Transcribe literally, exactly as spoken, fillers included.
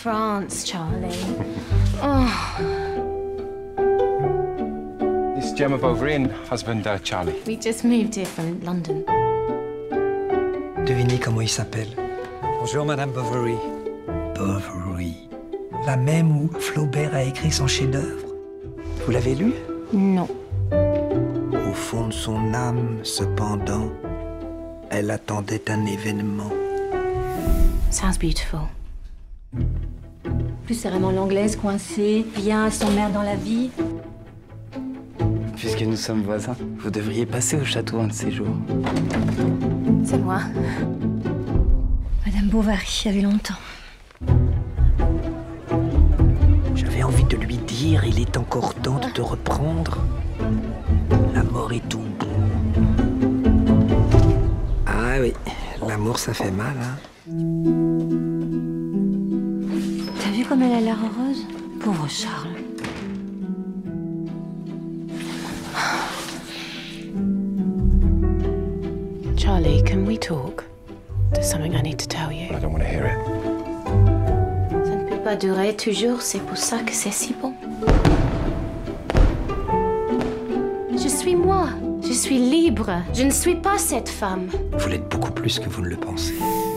France, Charlie. Oh. This is Gemma Bovery and husband uh, Charlie. We just moved here from London. Devinez comment il s'appelle. Bonjour, Madame Bovery. Bovery. La même où Flaubert a écrit son chef-d'œuvre. Vous l'avez lu? Non. Au fond de son âme, cependant, elle attendait un événement. Sounds beautiful. Plus c'est vraiment l'anglaise coincée, bien s'emmerde dans la vie. Puisque nous sommes voisins, vous devriez passer au château un de ces jours. C'est moi. Madame Bovary, il y avait longtemps. J'avais envie de lui dire, il est encore temps de te reprendre. La mort est au bout. Ah oui, l'amour ça fait mal, hein. T'as vu comme elle a l'air heureuse? Pauvre Charles. Charlie, can we talk? There's something I need to tell you. I don't want to hear it. Ça ne peut pas durer toujours, c'est pour ça que c'est si bon. Je suis moi. Je suis libre. Je ne suis pas cette femme. Vous l'êtes beaucoup plus que vous ne le pensez.